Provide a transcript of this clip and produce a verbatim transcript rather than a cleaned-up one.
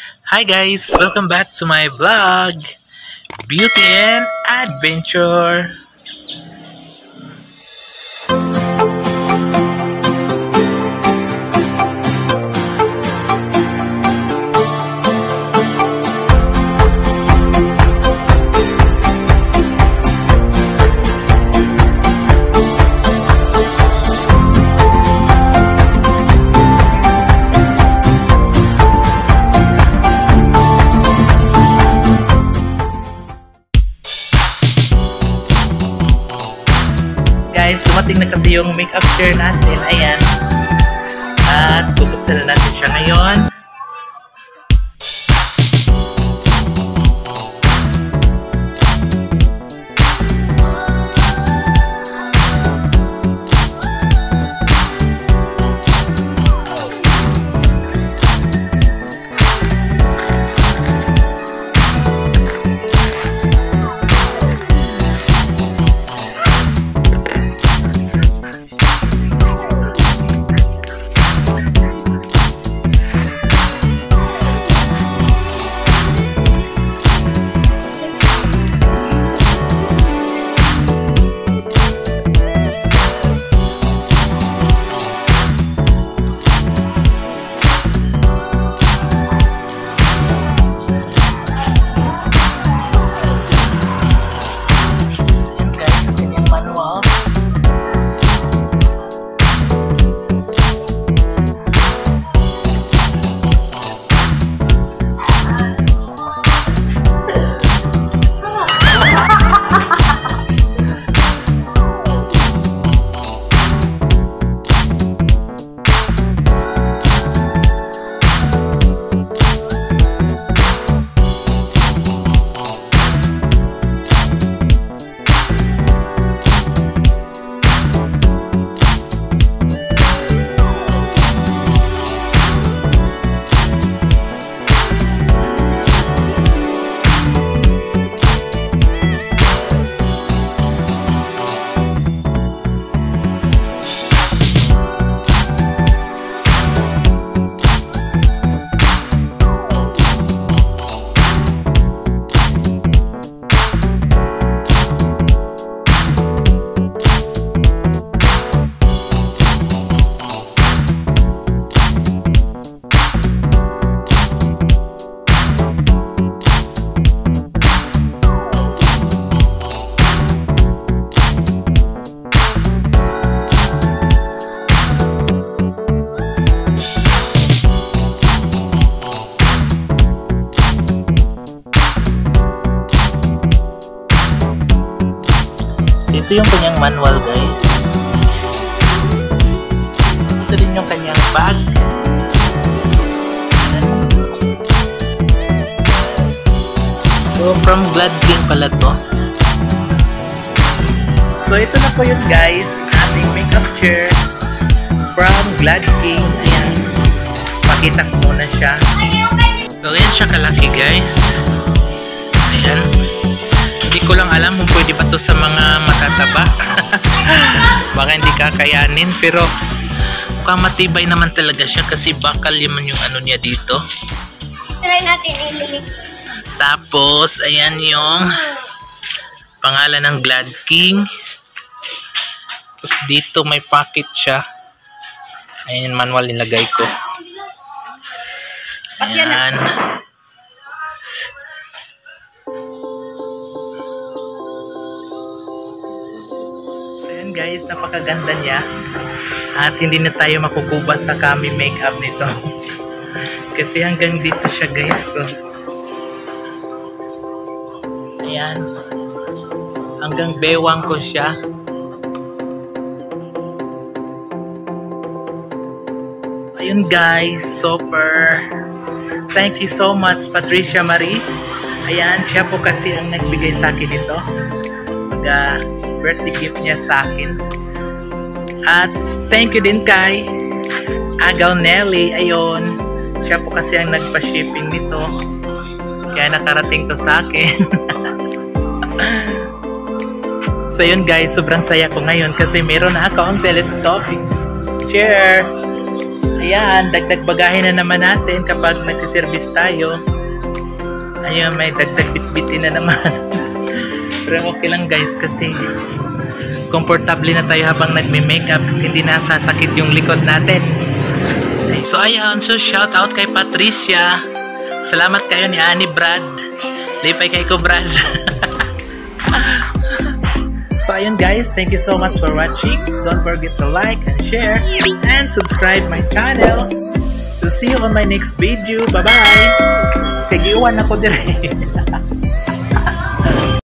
Hi guys, welcome back to my vlog, Beauty and Adventure. Guys, dumating na kasi yung makeup chair natin. Ayan. At bubuksan na natin siya ngayon. Ito yung kanyang manual, guys. Ito din yung kanyang bag. So, from Glad King pala to. So, ito na po yun, guys. Ating makeup chair from Glad King. Ayan. Pakita ko muna siya. So, ayan siya kalaki, guys. Ayan. Hindi ko lang alam kung pwede ba to sa mga matataba. Baka hindi kakayanin, pero mukhang matibay naman talaga siya kasi bakal yaman yung ano niya dito. Try natin i-limit. Tapos ayan yung pangalan ng Glad King. Tapos dito may pocket siya. Ayan yung manual nilagay ko. Ayan. Guys, napakaganda niya at hindi na tayo makukuba sa kami makeup nito kasi hanggang dito siya, guys. So, ayan, hanggang bewang ko siya. Ayun, guys, super thank you so much, Patricia Marie. Ayan, siya po kasi ang nagbigay sa akin ito. Mag birthday gift niya sa akin. At thank you din kay Agaw Nelly. Ayun, siya po kasi ang nagpa-shipping nito, kaya nakarating to sa akin. So yun, guys, sobrang saya ko ngayon kasi meron na ako ang telescopic chair. Ayan, dagdag bagahe na naman natin kapag nagsiservice tayo. Ayun, may dagdag bitbitin na naman. Pero okay lang guys kasi komportable na tayo habang nagme-makeup kasi hindi nasasakit yung likod natin. So ayun, so shout out kay Patricia. Salamat kayo ni Ani Brad. Lipay kay ko Brad. So ayun guys, thank you so much for watching. Don't forget to like and share and subscribe my channel. So see you on my next video. Bye bye. Kagiwan ako dire.